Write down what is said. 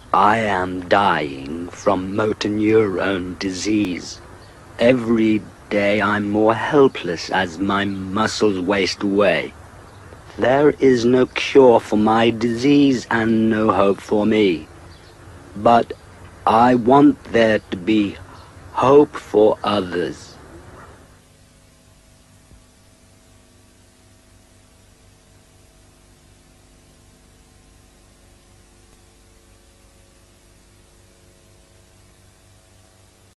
I am dying from motor neurone disease. Every day I'm more helpless as my muscles waste away. There is no cure for my disease and no hope for me. But I want there to be hope for others.